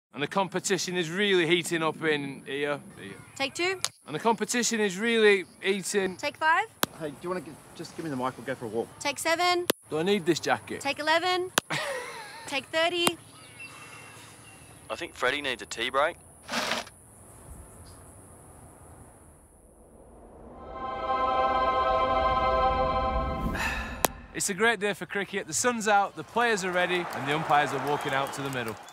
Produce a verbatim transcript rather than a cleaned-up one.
And the competition is really heating up in here. here. Take two. And the competition is really heating. Take five. Hey, do you want to just give me the mic? We'll go for a walk. Take seven. Do I need this jacket? Take eleven. Take thirty. I think Freddie needs a tea break. It's a great day for cricket. The sun's out, the players are ready, and the umpires are walking out to the middle.